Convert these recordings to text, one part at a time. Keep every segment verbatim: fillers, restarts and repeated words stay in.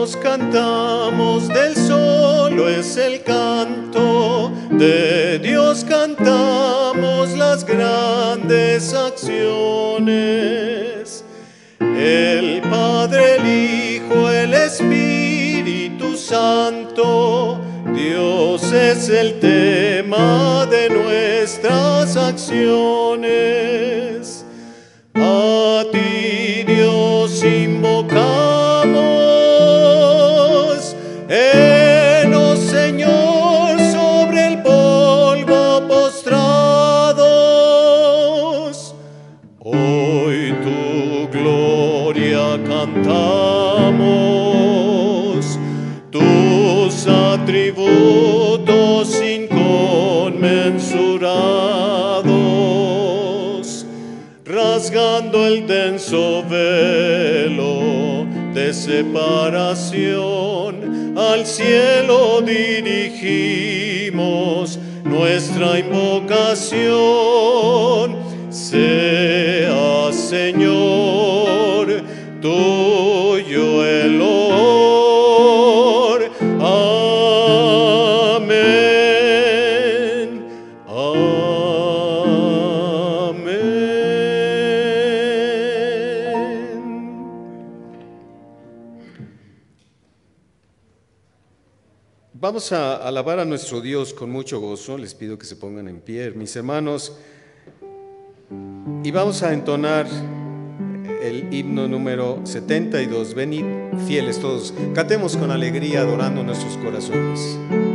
Dios cantamos, del solo es el canto, de Dios cantamos las grandes acciones. El Padre, el Hijo, el Espíritu Santo, Dios es el tema de nuestras acciones. A ti, Dios, invocamos, henos, Señor, sobre el polvo postrados. Hoy tu gloria cantamos, tus atributos inconmensurados, rasgando el denso velo de separación, al cielo dirigimos nuestra invocación. Sea, Señor, tuyo el honor. Amén. Amén. Vamos a alabar a nuestro Dios con mucho gozo. Les pido que se pongan en pie, mis hermanos, y vamos a entonar el himno número setenta y dos. Venid fieles todos, cantemos con alegría, adorando nuestros corazones.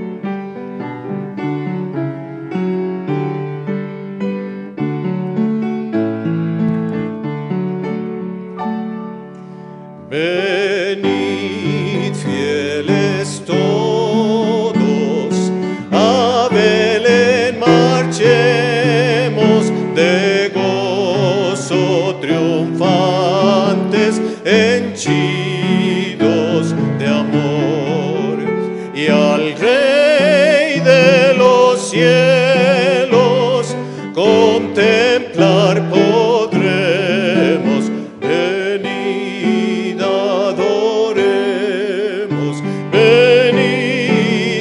Venid fieles todos, a Belén marchemos, de gozo triunfantes, henchidos de amor, y al Rey de los cielos contemplar podremos. Venid adoremos, venid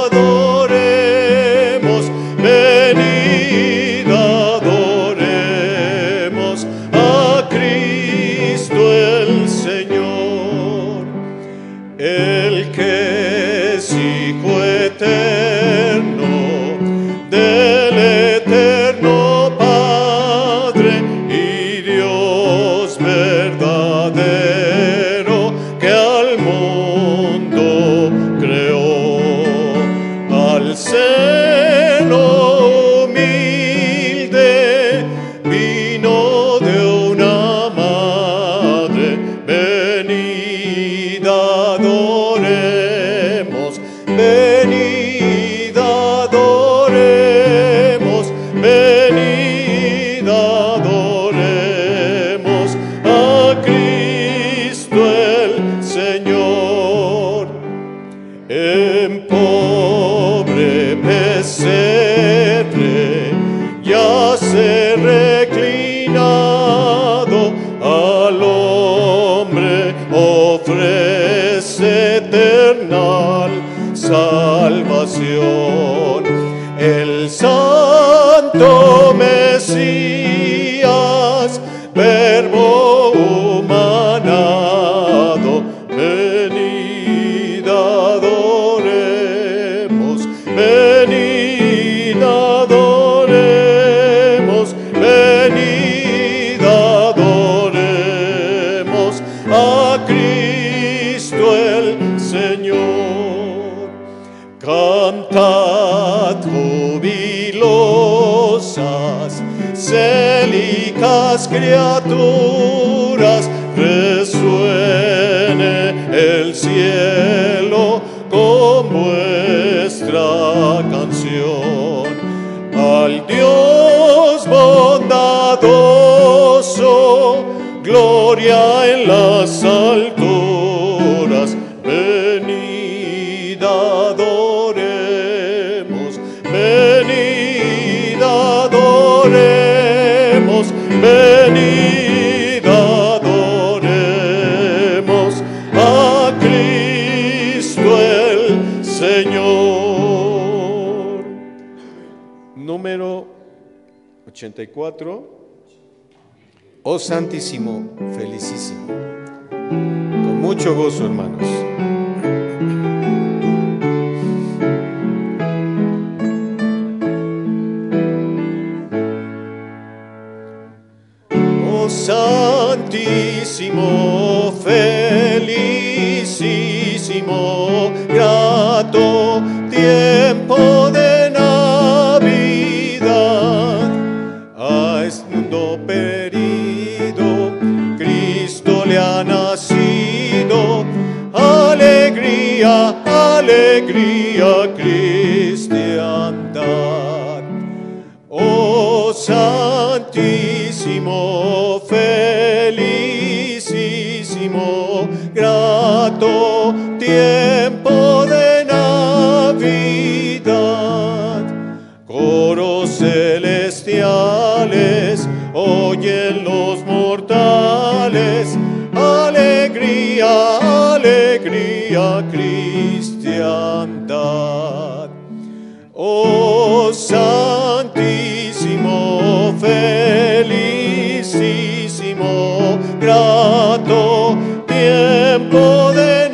adoremos, venid adoremos a Cristo el Señor, el que es Hijo eterno del eterno Padre y Dios verdadero que al mundo creó, al seno humilde vino de una madre. Venid adoremos, venid adoremos, venid adoremos a Cristo el Señor. En pobre pesebre yace reclinado, al hombre ofrece eternal salvación. El Santo Mesías, Verbo humanado, venid adoremos, venid adoremos, venid adoremos a Cristo el Señor. Cantad jubilosas, célicas criaturas, resuene el cielo con vuestra canción. Al Dios bondadoso, gloria en las alturas. Venid adoremos, venid adoremos, venid adoremos a Cristo ochenta y cuatro. Oh Santísimo, felicísimo. Con mucho gozo, hermanos. Oh Santísimo, felicísimo, grato tiempo de Navidad. A este mundo perido, Cristo le ha nacido. Alegría, alegría, cristiandad. Oh Santísimo, felicísimo, grato tiempo de Navidad. Coros celestiales oyen los mortales. Alegría, alegría, cristiandad. Oh Santísimo, felicísimo, grato tiempo de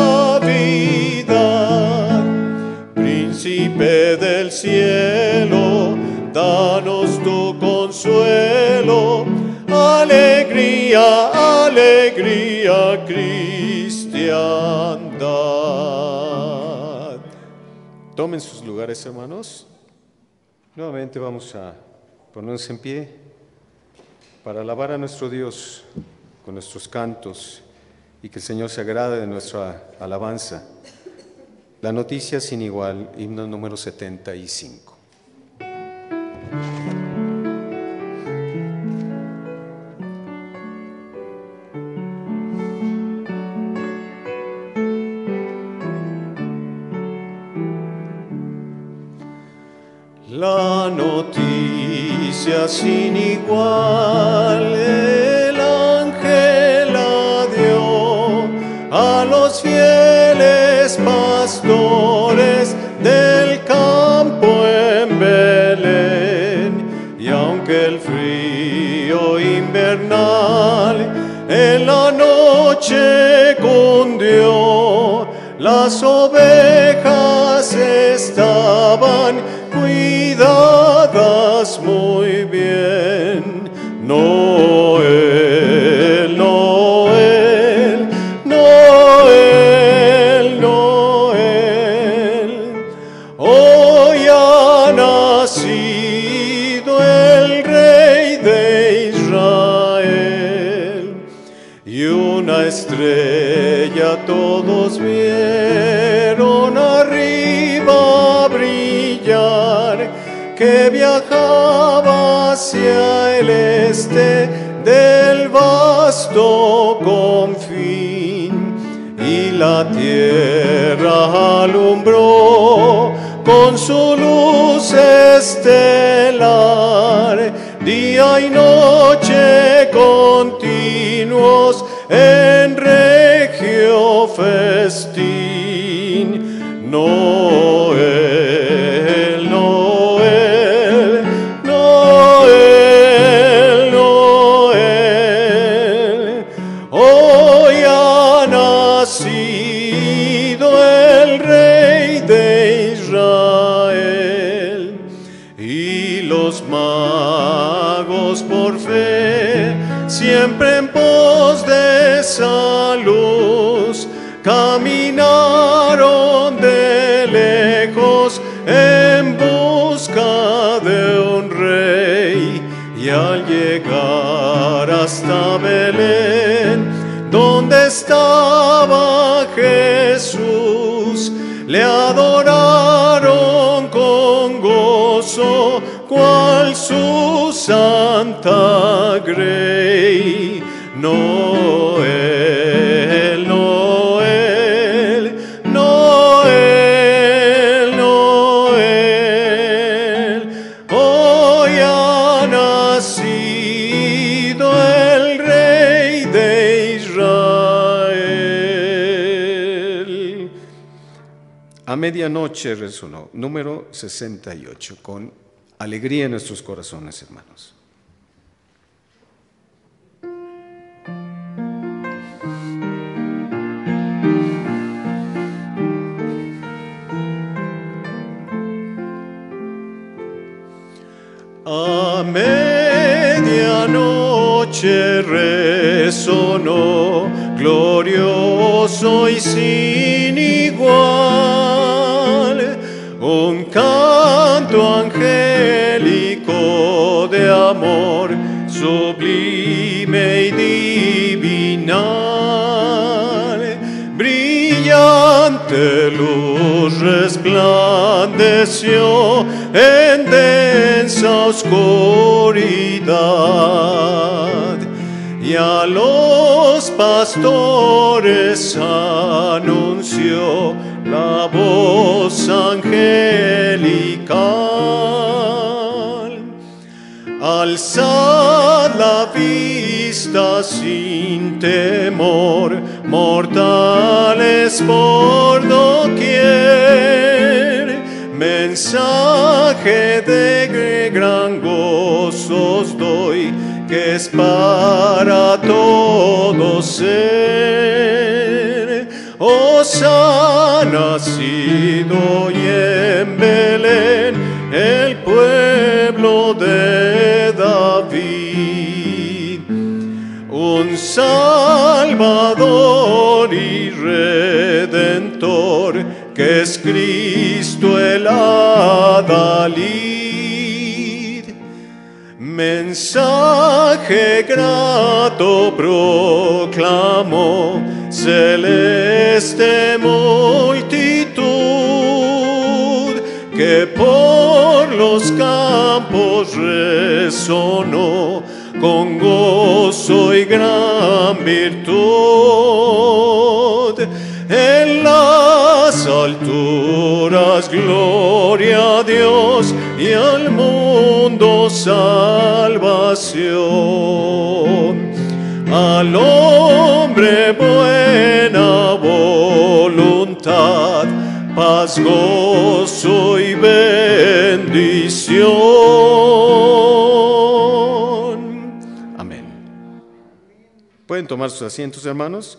Navidad. Príncipe del cielo, danos tu consuelo. Alegría, alegría, cristiandad. Tomen sus lugares, hermanos. Nuevamente vamos a ponernos en pie para alabar a nuestro Dios con nuestros cantos y que el Señor se agrade de nuestra alabanza. La noticia sin igual, himno número setenta y cinco. La noticia sin igual, el ángel la dio a los fieles pastores del campo en Belén. Y aunque el frío invernal en la noche cundió, las ovejas estaban cuidadas muy bien. Noel, Noel, Noel, Noel. Hoy ha nacido el Rey de Israel. Y una estrella todos vieron arriba brillar, que viajaba hacia el este del vasto confín, y la tierra alumbró con su luz estelar, día y noche continuos en regio festín. Noel, Noel, Noel, Noel. Hoy ha nacido el Rey de Israel. Y los magos por fe, siempre en pos de esa luz, caminaron de lejos en busca de un rey. Y al llegar hasta Belén, donde estaba Jesús, le adoraron con gozo, cual su santa grey. Noel, Noel, Noel, Noel. Hoy ha nacido el Rey de Israel. A medianoche resonó, número sesenta y ocho, con alegría en nuestros corazones, hermanos. A medianoche resonó, glorioso y sin igual, un canto angélico de amor, sublime y divinal. Brillante luz resplandeció en densa oscuridad, y a los pastores anunció la voz angelical. Alzad la vista sin temor, mortales por doquier, mensaje de gran gozo os doy, que es para todo ser. Os ha nacido y en Belén el pueblo de David, un Salvador y Redentor, que es Cristo el adalid. Mensaje grato proclamó celeste multitud, que por los campos resonó con gozo y gran virtud. En las alturas gloria a Dios y al mundo salvación. Al hombre buena voluntad, paz, gozo y bendición. Amén. ¿Pueden tomar sus asientos, hermanos?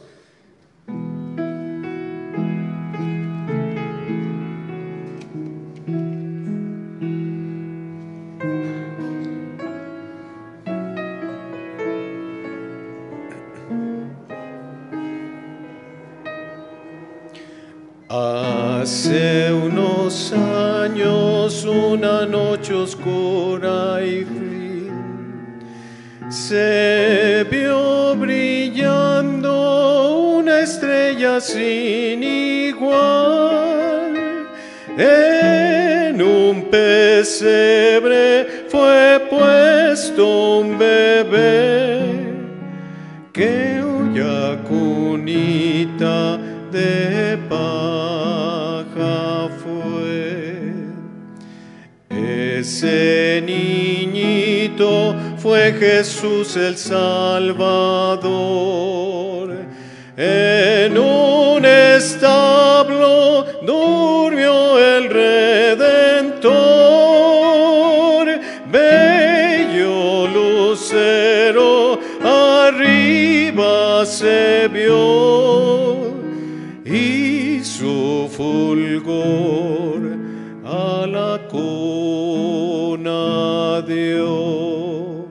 Hace unos años, una noche oscura y fría, se vio brillando una estrella sin igual. En un pesebre fue puesto un bebé, que huya cunita de paja fue. Ese niñito fue Jesús el Salvador. En un establo durmió el Redentor, bello lucero arriba se vio, y su fulgor a la cuna dio.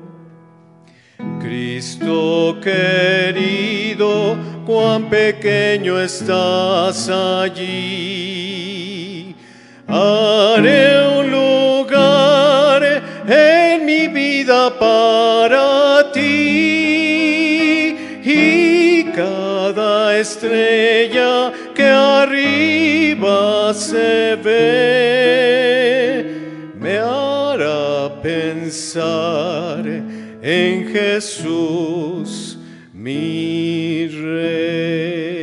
Cristo querido, cuán pequeño estás allí. Haré un lugar en mi vida para ti, y cada estrella que arriba se ve me hará pensar en Jesús, mi Rey.